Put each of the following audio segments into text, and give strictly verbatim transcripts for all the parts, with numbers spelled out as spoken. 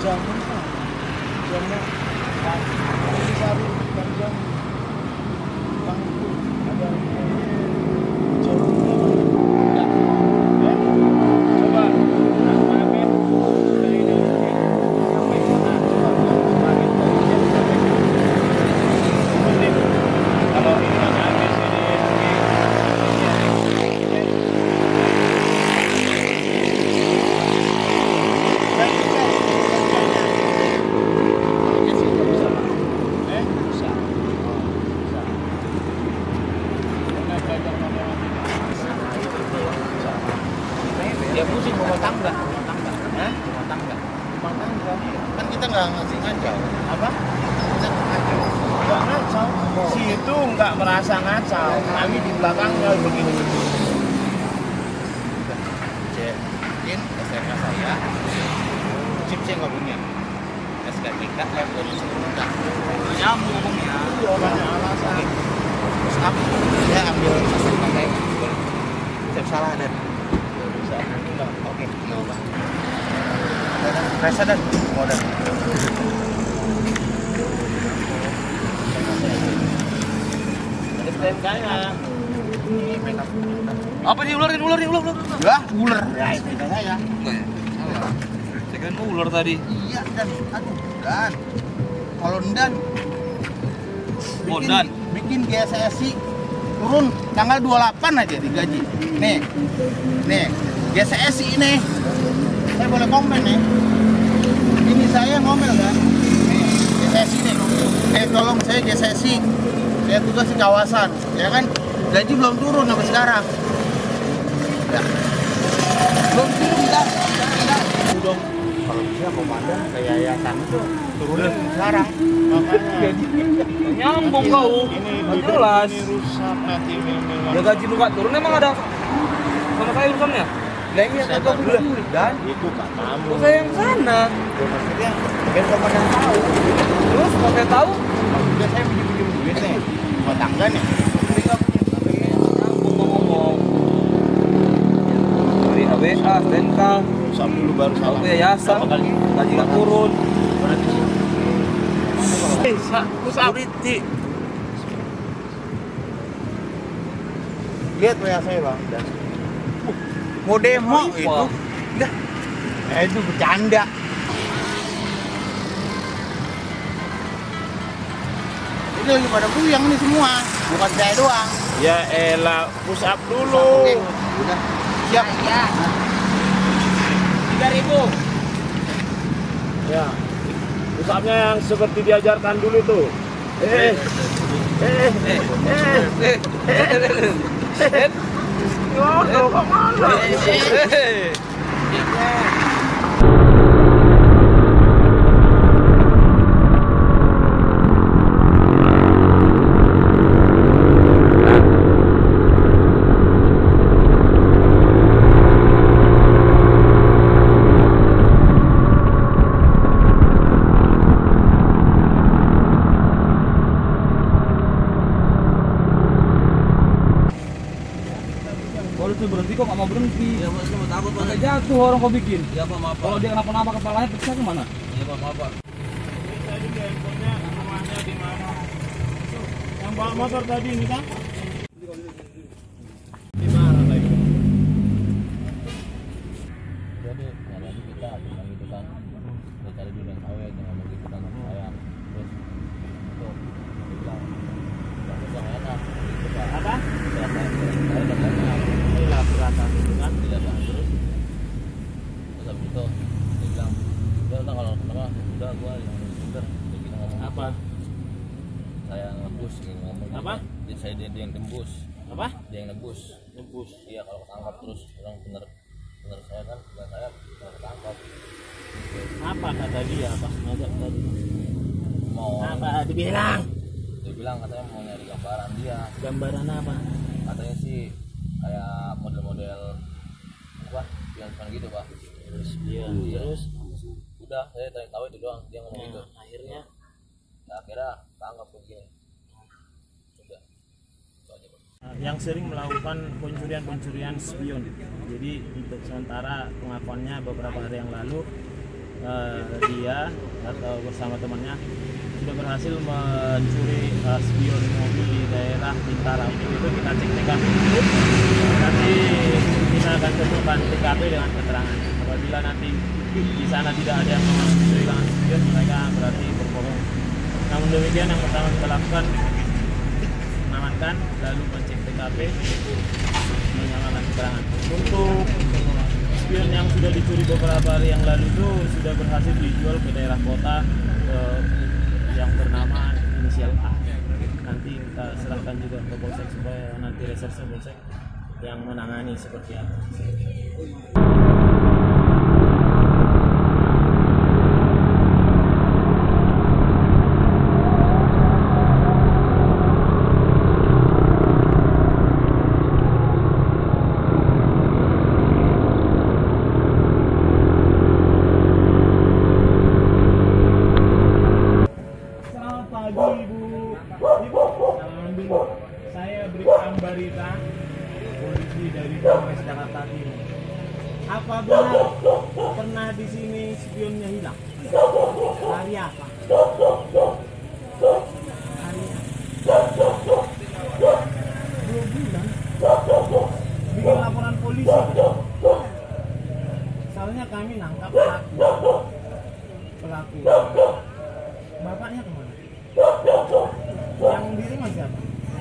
bangun kan jamnya ini baru bukan jam bangku ada jorongnya ya ya coba nah makin dari dari sampai mana coba makin dari jam sampai menit kalau ini hanya habis dia pusing bawa tangga, bawa tangga, Hah? bawa tangga, rumah tangga kan kita nggak ngasih ngacau, apa? kita nggak ngacau, Nggak ngacau, si itu nggak merasa ngacau, kami di belakangnya begini. Cekin S M K saya, chip saya nggak punya, S K kita saya baru sebentar, nyambung ngomongnya, Iya, banyak alasan. terus apa? Saya ambil S M K saya, saya salah dan oke, no pak. Rasa dan modal. Ada S T N K-nya. Apa sih ular ini ular ini ular ular. Lah, ular. Ya, itu saya. Salah. Saya kan ular tadi. Iya, dan aduh, dan kalau dan Oh, dan. bikin G S S I turun tanggal dua puluh delapan aja digaji. Nih. Nih, G S S I ini. Saya boleh komen nih. Ini saya ngomel kan. Nih, G S S I nih. Eh, tolong saya G S S I. Saya tugas di kawasan, ya kan? Gaji belum turun sampai sekarang. Ya. Belum turun enggak? Enggak. Udah Kalau bisa komandan kayak yayasan itu turunin sekarang. makanya Nyambung kau. ini Nggak jelas. ini rusak nanti mil-milan. Ya gaji lu nggak turun emang ada sama saya urusannya? Lah iya kagak boleh. Dan Itu Pak kamu. Kok saya yang sana? ya, maksudnya biar komandan tahu. Terus kalau saya tahu, Maksudnya saya pinjam-pinjam duit nih. Mau tangga nih. Tapi nggak punya. Tapi nyambung ngomong. Dari A W A, S T N K, Rusak dulu baru kalau salah. yayasan, Berapa kali? gaji nggak turun. Security. lihat W A saya bang. Dan mau demo itu. Wah. Dah. Eh, itu bercanda. Ini lagi pada puyang nih semua. Bukan saya doang. Ya elah, push up dulu. Oke, udah. Siap. Iya. Tiga ribu. Ya. Push up-nya yang seperti diajarkan dulu tuh. Eh. Eh. Eh. Eh, eh, Yono, kemana? eh. Kalau itu berhenti kok nggak mau berhenti. Ya Pak, saya takut Pak. Pakai jatuh orang kau bikin. Ya Pak, maaf Pak. Kalau dia kenapa-napa kepalanya pecah kemana? Ya Pak, maaf Pak. Bisa juga handphonenya, rumahnya di mana? Yang bawa motor tadi ini kan? Di mana lagi? Jadi yang lagi kita bilang gitu kan. Kita cari dulu yang awet yang ngomong gitu kan sama saya. Terus itu dia bilang yang besar enak gitu Pak. Apa? Saya saya udah enak. Inilah perasaan itu kan. Iya Pak. Terus terus habis itu dia bilang udah udah kalau kenapa udah gua yang bener dia bilang ngomong Apa? saya ngebus gitu ngomong Apa? dia saya dia, dia yang tembus Apa? dia yang nebus Nebus. iya kalau ketangkap terus orang bener bener saya kan bukan saya bener ketangkap Apa kata dia pas ngajak tadi? mau Apa dibilang? dia bilang katanya mau nyari gambaran dia Gambaran apa? katanya sih kayak model-model apa yang gitu Pak. Terus dia Iya. terus Udah saya tanya tahu itu doang dia ngomong gitu. nah, akhirnya Nah, akhirnya tangkap begini. Sudah. Itu aja Pak. yang sering melakukan pencurian-pencurian spion. Jadi untuk sementara pengakuannya beberapa hari yang lalu eh, dia atau bersama temannya sudah berhasil mencuri uh, spion mobil di daerah Bintara. Untuk itu kita cek T K P dulu. Nanti kita akan tentukan T K P dengan keterangan. Apabila nanti di sana tidak ada yang mencuri dengan spion, mereka berarti berbohong. Namun demikian, yang pertama kita lakukan mengamankan, lalu mencek T K P, menyamakan keterangan. Untuk spion yang sudah dicuri beberapa hari yang lalu itu sudah berhasil dijual ke daerah kota eh, yang bernama inisial A. Nanti kita serahkan juga ke Polsek supaya nanti reserse Polsek yang menangani seperti apa. Pagi Ibu, Ibu, salam dulu. Saya Bribka Ambarita, polisi dari Polres Jakarta Timur. Apa benar pernah di sini spionnya hilang? Hari apa? Hari dua bulan. Bikin laporan polisi. Soalnya kami nangkap pelaku. Pelaku. Bapaknya kemana? Yang di rumah siapa?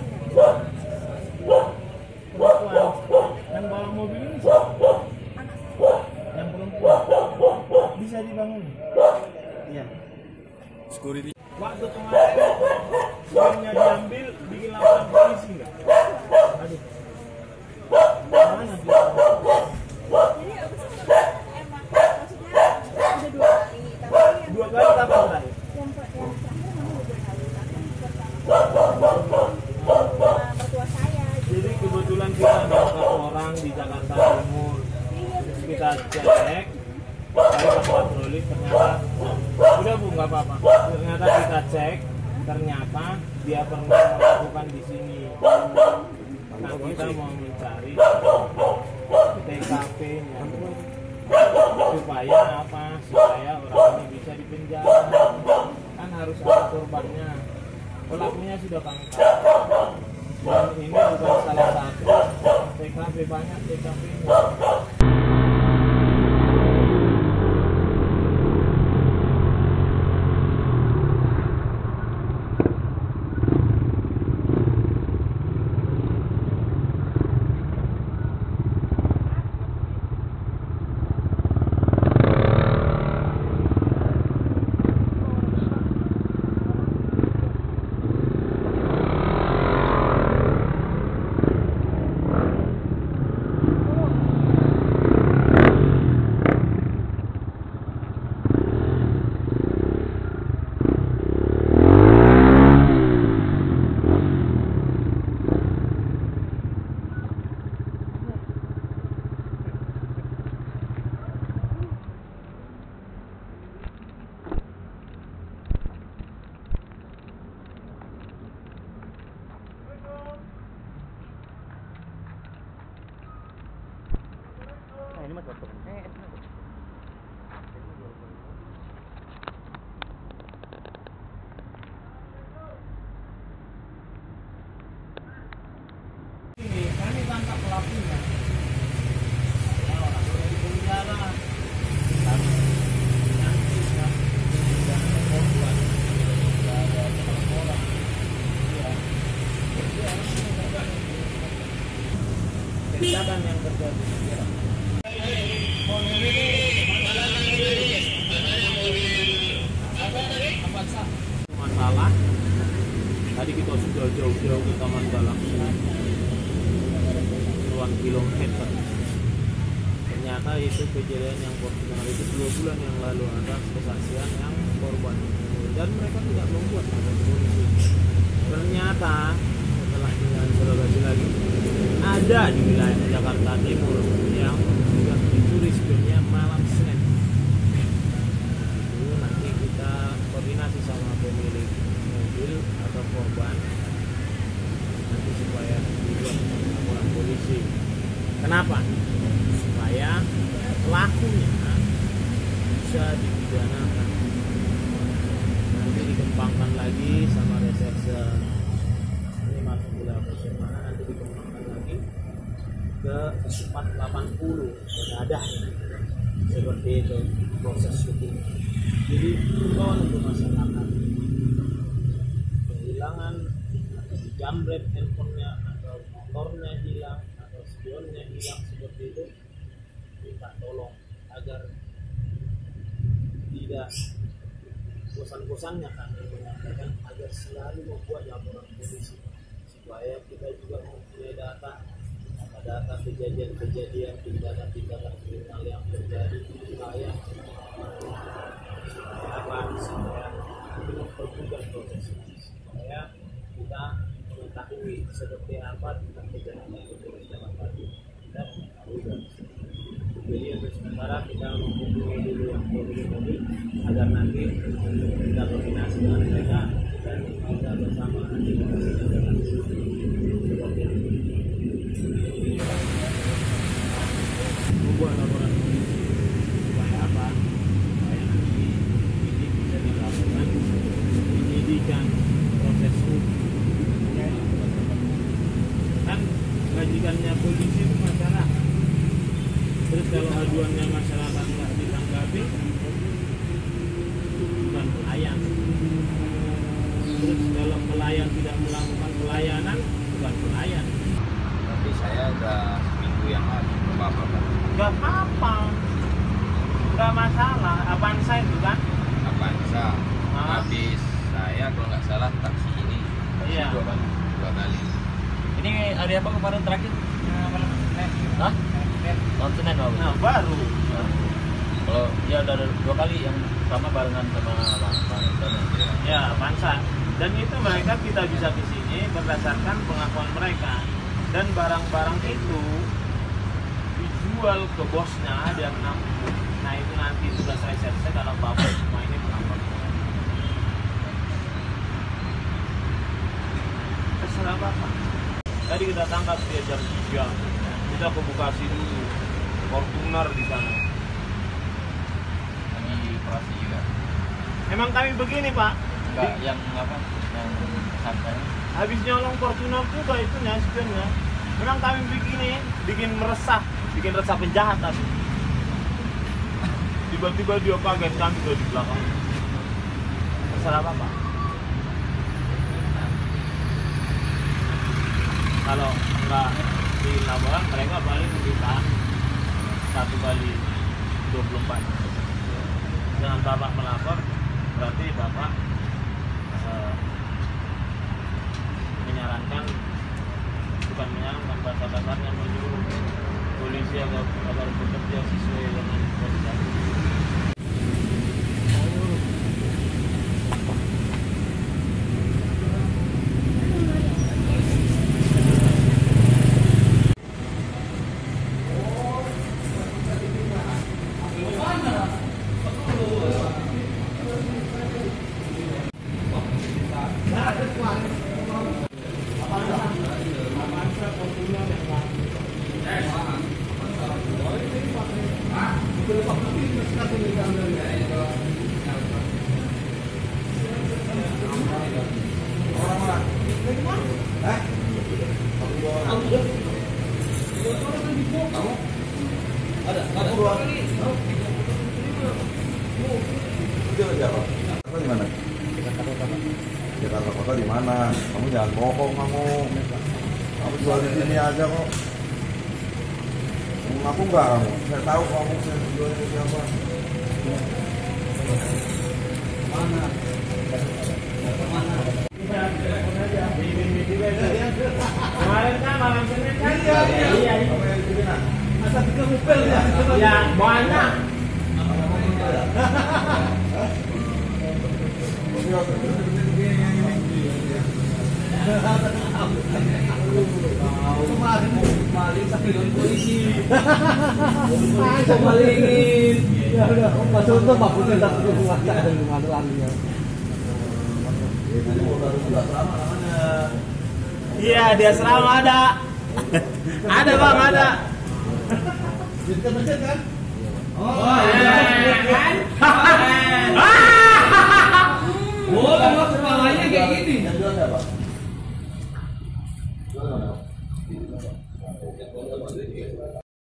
Perempuan. Yang bawa mobil ini siapa? Yang perempuan. Bisa dibangun? Iya. Security. Waktu kemarin spionnya diambil, bikin laporan polisi nggak? Aduh. Mana dia? Jadi apa sih emang maksudnya udah dua kali tapi yang Dua kali apa terakhir? yang per- yang terakhir memang udah dua kali tapi yang pertama sama mertua saya gitu. Jadi kebetulan kita nangkap orang di Jakarta Timur. Iya Terus kita cek, tadi pas patroli ternyata udah Bu nggak apa-apa. Ternyata kita cek, ternyata dia pernah melakukan di sini. Nah kita mau mencari T K P-nya supaya apa? Supaya orang ini bisa dipenjara. Kan harus ada korbannya. Pelakunya sudah tangkap. Dan ini bukan salah satu T K P, banyak T K P-nya. Ini kami tangkap pelakunya. Ya, orang sudah di penjara. Tapi nanti sudah sudah ada korban, sudah ada pelaporan. Ya, jadi orang sudah ada kejadian yang terjadi. Ya. Masalah tadi kita sudah jauh-jauh ke Taman Galaksi puluhan kilometer. Ternyata itu kejadian yang Fortuner itu dua bulan yang lalu ada kesaksian yang korban dan mereka tidak membuat ada polisi. Ternyata setelah diinterogasi lagi ada di wilayah Jakarta Timur yang sudah dicuri spionnya malam Senin. Itu nanti kita koordinasi sama pemilik mobil atau korban nanti supaya dibuat laporan polisi. Kenapa? Supaya pelakunya bisa dipidana ke empat ratus delapan puluh ada seperti itu proses hukum. Jadi himbauan untuk masyarakat kehilangan atau dijamret handphonenya atau motornya hilang atau spionnya hilang seperti itu, minta tolong agar tidak bosan-bosannya kami menyampaikan agar selalu membuat laporan polisi supaya kita juga mempunyai data data kejadian-kejadian tindakan-tindakan kriminal yang terjadi supaya apa supaya itu mempermudah proses supaya kita mengetahui seperti apa tentang kejadian yang terjadi dalam tadi kita mengetahui dan jadi untuk sementara kita menghubungi dulu yang mobil-mobil agar nanti kita koordinasi dengan mereka dan kita bersama nanti mengaksanakan seperti itu. Membuat laporan polisi supaya apa? Supaya nanti ini bisa dilakukan penyidikan proses hukum. Kan kewajibannya polisi itu masyarakat. Terus kalau aduannya masyarakat nggak ditanggapi, bukan pelayan. Terus kalau pelayan tidak melakukan pelayanan, bukan pelayan. Tapi saya udah seminggu yang lalu ke bapak Pak. Gak apa-apa, gak masalah. Avanza itu kan? Avanza. Ah. Habis saya kalau nggak salah taksi ini Iya. dua kali. Dua kali. Ini hari apa kemarin terakhir? Hah? Tahun Senin Pak. Nah, baru. Kalau ya udah ada dua kali yang sama barengan sama Bang Bang Dana. Ya, Avanza. Dan itu mereka kita bisa ke sini berdasarkan pengakuan mereka. Dan barang-barang itu dijual ke bosnya, dia menampung. Nah itu nanti sudah saya selesai kalau bapak semua ini pengakuan. Terserah bapak. Tadi kita tangkap dia jam tiga. Kita ke Bekasi dulu. Fortuner di sana. Lagi operasi juga. Emang kami begini pak. Enggak yang apa? Yang santai. Habis nyolong Fortuner juga itu spionnya. Memang kami begini, bikin meresah, bikin resah penjahat tadi. Tiba-tiba dia kaget kami tuh di belakang. Terserah bapak. Kalau enggak di laporan mereka paling ditahan satu kali dua puluh empat. Dengan bapak melapor, berarti bapak eh, menyarankan bukan menyarankan bahasa kasarnya menyuruh polisi agar agar bekerja sesuai dengan koordinasi. Apa di mana? Jakarta Kota di mana? Kamu jangan bohong kamu. Kamu jual di sini aja kok. Kamu ngaku nggak kamu? Saya tahu kamu saya jual di siapa. Mana? Mana? Kemarin kan malam Senin kan? Iya, iya. Iya, Kamu yang di sini. Masa tiga mobil ya? Ya, banyak. Kemarin maling sampai dengan polisi. Saya malingin. Ya udah, masuk untuk Pak Putri tak perlu mengaca dan mengaduannya. Iya, di asrama ada. Ada bang, ada. Dekat-dekat kan? Oh, iya kan? Oh, kepalanya kayak gini. Yang jual siapa? Jual mana?